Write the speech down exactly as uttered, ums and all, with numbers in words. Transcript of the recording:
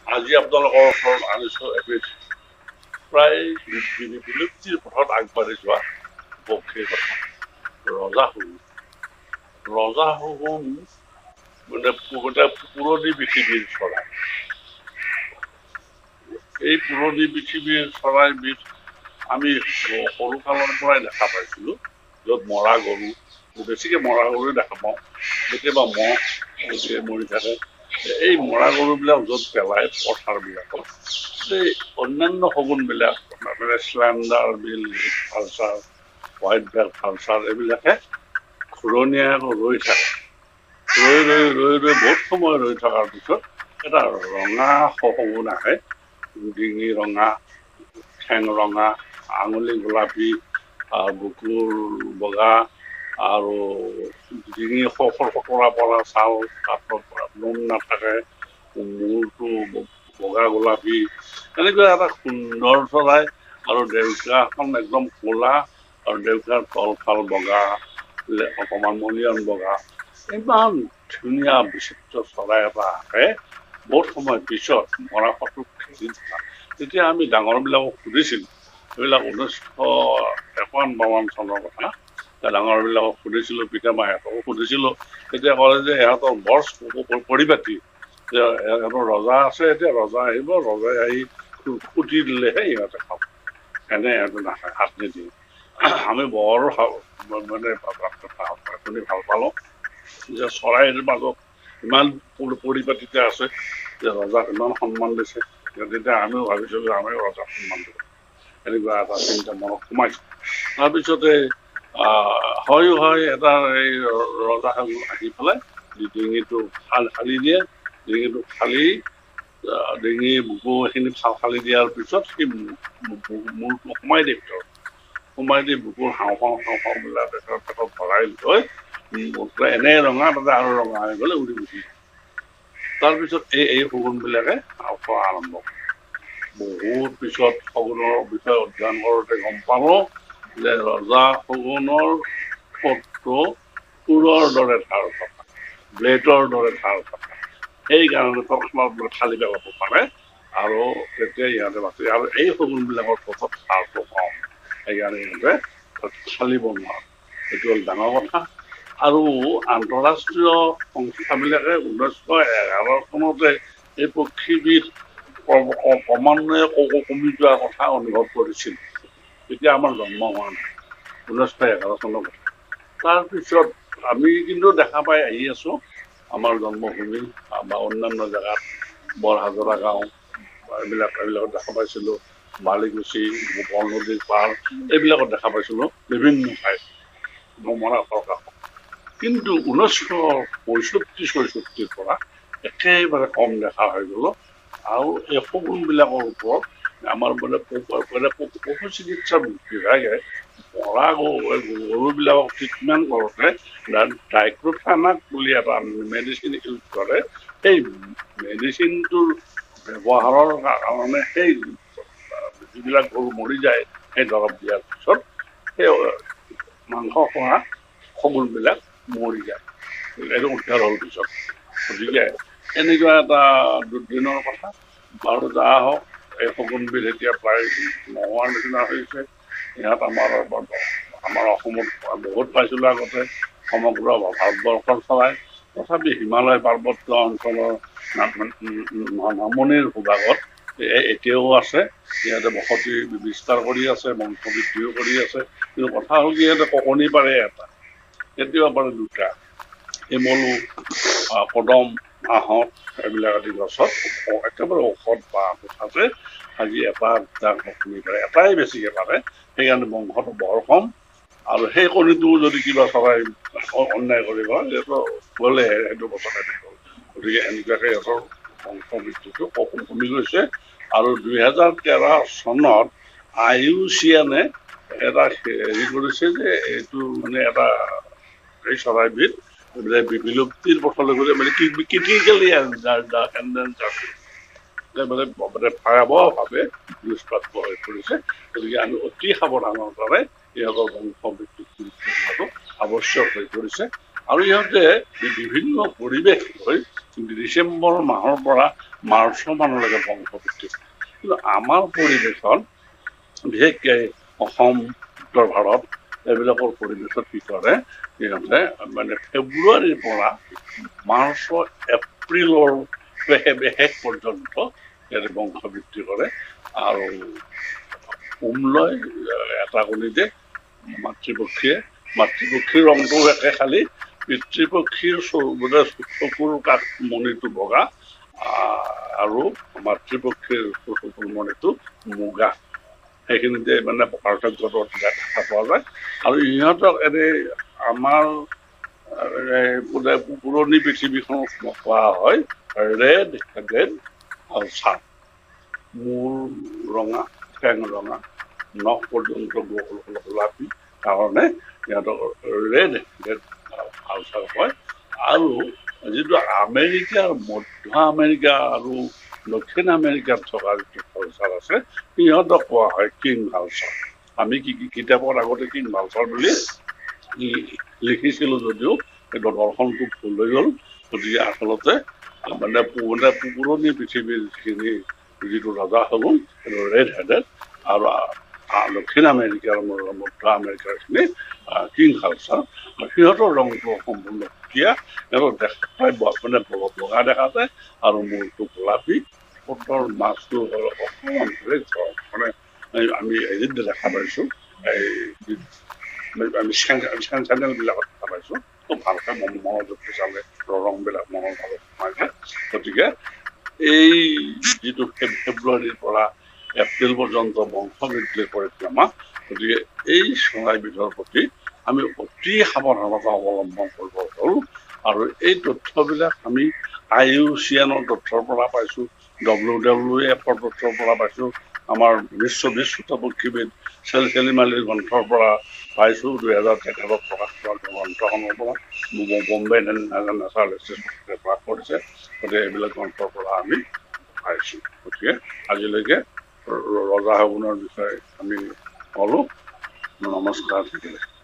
আজি আপোনালোকৰ ওচৰত আনিছোঁ এবিধ প্ৰায় বিলুপ্তিৰ পথত আগবাঢ়ি যোৱা পক্ষীৰ কথা ৰজা শগুন। ৰজা শগুন মানে পুৰণি পৃথিৱীৰ চৰাই। এই পুৰণি পৃথিৱীৰ চৰাইবিধ আমি সৰু কালৰ পৰাই দেখা পাইছিলোঁ, য'ত মৰা গৰু, বেছিকৈ মৰা গৰু দেখা পাওঁ, কেতিয়াবা মহ মৰি থাকে। এই মৰা গৰুবিলাক য'ত পেলায় পথাৰবিলাকত, এই অন্যান্য শগুনবিলাক মানে স্লেণ্ডাৰ বিল ভালচাৰ, হোৱাইট বেল ভালচাৰ এইবিলাকে ঘূৰণীয়াকৈ ৰৈ থাকে। ৰৈ ৰৈ ৰৈ ৰৈ বহুত সময় ৰৈ থকাৰ পিছত এটা ৰঙা শগুন আহে, ডিঙি ৰঙা, ঠেং ৰঙা, আঙুলি গোলাপী, বুকুৰ বগা আৰু ডিঙি ফকৰা পৰা ছাল, কাঠৰ পৰা নোম নাথাকে, মূৰটো বগা গোলাপী, এনেকুৱা এটা সুন্দৰ চৰাই। আৰু ডেউকাখন একদম ক'লা আৰু ডেউকাৰ তলফাল বগা, অকণমান মনিয়ন বগা, ইমান ধুনীয়া বিচিত্ৰ চৰাই এটা আহে। বহুত সময় পিছত মৰা পাতত খেলি থকা, তেতিয়া আমি ডাঙৰবিলাকক সুধিছিলোঁ, সেইবিলাক ঊনৈছশ একাৱন্ন বাৱন্ন চনৰ কথা। ডাঙৰবিলাকক সুধিছিলোঁ, পিতা মাহঁতকো সুধিছিলোঁ, তেতিয়া ক'লে যে ইহঁতৰ বৰ পৰিপাটি, যে ইহঁতৰ ৰজা আছে, এতিয়া ৰজা আহিব, ৰজাই আহি খুটি দিলেহে ইহঁতে খাব, এনে ইহঁতে নাখায়, হাত নিদিয়ে। আমি বৰ মানে শুনি ভাল পালোঁ যে চৰাইৰ মাজত ইমান পৰিপাটিতে আছে, যে ৰজাক ইমান সন্মান দিছে। তেতিয়া আমিও ভাবিছিলোঁ আমিও ৰজাক সন্মান দিব, এনেকুৱা এটা চিন্তা মনত সোমাইছে। তাৰপিছতে হয় হয় এটা এই ৰজা আহি পেলাই ডিঙিটো ফালি দিয়ে, ডিঙিটো ফালি ডিঙি বুকু এইখিনি ফালি দিয়াৰ পিছত সি মূৰটো সোমাই দিয়ে ভিতৰত, সোমাই দি বুকুৰ হাওঁফাওঁ হাওঁফাওঁবিলাক পেটত পেটত ভৰাই লৈ এনে ৰঙা, তাতে আৰু ৰঙা হৈ গ'লে উৰি গুচি। তাৰপিছত এই এই শগুনবিলাকে খোৱা আৰম্ভ কৰে। বহুত পিছত শগুনৰ বিষয়ে অধ্যয়ন কৰোঁতে গম পালোঁ যে ৰজা শগুনৰ ঠোঁটটো সুৰৰ দৰে ধাৰ থকা, ব্লেডৰ দৰে ধাৰ থকা, সেইকাৰণে তৎক্ষণাত ফালি পেলাব পাৰে আৰু তেতিয়া ইহঁতে বাচি। আৰু এই শগুনবিলাকৰ ঠোঁটত ধাৰটো কম, সেইকাৰণে ইহঁতে ফালিব নোৱাৰে। এইটো হ'ল ডাঙৰ কথা। আৰু আন্তঃৰাষ্ট্ৰীয় সংস্থাবিলাকে ঊনৈছশ এঘাৰ চনতে এই পক্ষীবিধ ক্ৰমান্বয়ে কমি যোৱাৰ কথা অনুভৱ কৰিছিল। তেতিয়া আমাৰ জন্ম হোৱা নাই, ঊনৈছশ এঘাৰ চনৰ কথা। তাৰপিছত আমি কিন্তু দেখা পাই আহি আছোঁ আমাৰ জন্মভূমি বা অন্যান্য জেগাত, বৰহাজৰা গাঁও এইবিলাক এইবিলাকত দেখা পাইছিলোঁ, বালিকুচি, বৰনদীৰ পাৰ এইবিলাকত দেখা পাইছিলোঁ বিভিন্ন ঠাইত নমৰা প্ৰকাশ। কিন্তু ঊনৈছশ পঁয়ষষ্ঠি ছয়ষষ্ঠিৰ পৰা একেবাৰে কম দেখা হৈ গ'ল। আৰু এই শগুনবিলাকৰ ওপৰত আমাৰ মানে পশু চিকিৎসা বিভাগে মৰা গৰুবিলাকক ট্ৰিটমেণ্ট কৰোঁতে ডাইক্ল'ফেনাক বুলি এটা মেডিচিন ইউজ কৰে। সেই মেডিচিনটোৰ ব্যৱহাৰৰ কাৰণে সেই যিবিলাক গৰু মৰি যায়, সেই দৰৱ দিয়াৰ পিছত সেই মাংস খোৱা শগুনবিলাক মৰি যায়, এইটো উদ্ধাৰ হ'ল পিছত। গতিকে এনেকুৱা এটা দুৰ্দিনৰ কথা। বাৰু যা হওক, এই শগুনবিধ এতিয়া প্ৰায় নোহোৱাৰ নিচিনা হৈছে। ইয়াত আমাৰ আমাৰ অসমত বহুত পাইছিলোঁ আগতে, সমগ্ৰ ভাৰতবৰ্ষৰ চৰাই। তথাপি হিমালয় পাৰ্বত্য অঞ্চলৰ নামনিৰ ভূভাগত এতিয়াও আছে, ইহঁতে বসতি বিস্তাৰ কৰি আছে, বংশ বৃদ্ধিও কৰি আছে। কিন্তু কথা হ'ল কি, ইহঁতে ককণী পাৰে এটা, কেতিয়াবা পাৰে দুটা। শিমলু, কদম, আহঁত এইবিলাক আদি গছত একেবাৰে ঔষধ বা আছে, আজি এটা দুটা কণী পাৰে, এটাই বেছিকৈ পাৰে, সেইকাৰণে বংশটো বৰ কম। আৰু সেই কণীটো যদি কিবা চৰাই অন্যায় কৰিব, যিহেতু গ'লে সেইটো বছৰে গ'ল। গতিকে এনেকুৱাকৈ সিহঁতৰ বংশ বৃদ্ধিটো কমি গৈছে। আৰু দুহেজাৰ তেৰ চনত আই ইউ চি এনে এটা হেৰি কৰিছে যে এইটো মানে এটা এই চৰাইবিধ বিলুপ্তিৰ পথলৈ গ'লে মানে ক্ৰিটিকেলি এণ্ডেঞ্জাৰ্ড, মানে ভয়াৱহভাৱে দুষ্প্ৰাপ্য হৈ পৰিছে। গতিকে আমি অতি সাৱধানতাৰে ইহঁতৰ বংশ বৃদ্ধি কৰাটো আৱশ্যক হৈ পৰিছে। আৰু ইহঁতে বিভিন্ন পৰিৱেশ লৈ ডিচেম্বৰ মাহৰ পৰা মাৰ্চ মানলৈকে বংশবৃদ্ধি হয়। কিন্তু আমাৰ পৰিৱেশত বিশেষকৈ অসম উত্তৰ ভাৰত এইবিলাকৰ পৰিৱেশত কি কৰে সিহঁতে মানে ফেব্ৰুৱাৰীৰ পৰা মাৰ্চৰ এপ্ৰিলৰ শেষ পৰ্যন্ত ইয়াতে বংশবৃদ্ধি কৰে আৰু উম লয় এটা কণীতে মাতৃপক্ষীয়ে মাতৃপক্ষীৰ ৰংটো একে খালি পিতৃপক্ষীৰ মানে চকুৰ কাষ মণিটো বগা আৰু মাতৃপক্ষীৰ চকুৰ মণিটো মুগা সেইখিনিতে মানে পাৰ্থক্যটো দেখা পোৱা যায় আৰু ইহঁতক এনে আমাৰ পুৰণি পৃথিৱীখনক কোৱা হয় ৰেড হেডেড আলচাৰ মূৰ ৰঙা ঠেং ৰঙা নখ পৰ্যন্ত গোলাপী কাৰণে সিহঁতক ৰেড হেডেড আলচাৰ হয় আৰু যিটো আমেৰিকাৰ মধ্য আমেৰিকা আৰু দক্ষিণ আমেৰিকাত থকা যিটো কালচাৰ আছে সিহঁতক কোৱা হয় কিং কালচাৰ আমি কি কি কিতাপৰ আগতে কিং কালচাৰ বুলি লিখিছিলো যদিও কিন্তু দৰ্শনটো ভুল হৈ গ'ল গতিকে আচলতে মানে পুৰণি পৃথিৱীৰ যিখিনি যিটো ৰজা হ'ল ৰেড হেডেড আৰু দক্ষিণ আমেৰিকাৰ মধ্য আমেৰিকাৰ খিনি কিং কালচাৰ সিহঁতৰ ৰংটো সম্পূৰ্ণ সুকীয়া সিহঁতৰ দেখা প্ৰায় মানে বগা দেখা যায় আৰু মূৰটো গোলাপী ঠোঁটৰ মাছটো অকণমান মানে আমি হেৰিত দেখা পাইছো এই আমি চেনেল বিলাকত দেখা পাইছো খুব ভালকে মনোযোগ চালে ৰংবিলাক মনত ভাৱে সোমাই যায় গতিকে এই যিটো ফেব্ৰুৱাৰীৰ পৰা এপ্ৰিল পৰ্যন্ত বংশবৃদ্ধিৰ পৰিক্ৰমা গতিকে এই চৰাইবিধৰ প্ৰতি আমি অতি সাৱধানতা অৱলম্বন কৰিব পাৰোঁ আৰু এই তথ্যবিলাক আমি আই ইউ চি এনৰ তথ্যৰ পৰা পাইছো ডব্লিউ ডব্লিউ এফৰ তথ্যৰ পৰা পাইছো আমাৰ বিশ্ব বিশ্বত পক্ষীবিদ চেল চেলিমালিৰ গ্ৰন্থৰ পৰা পাইছো দুহেজাৰ তেখেতত প্ৰকাশ কৰা গ্ৰন্থখনৰ পৰা বম্বে নেচাৰেলিষ্ট প্ৰকাশ কৰিছে গতিকে এইবিলাক গ্ৰন্থৰ পৰা আমি পাইছো গতিকে আজিলৈকে ৰজা শগুনৰ বিষয়ে আমি ক'লো নমস্কাৰ থাকিলে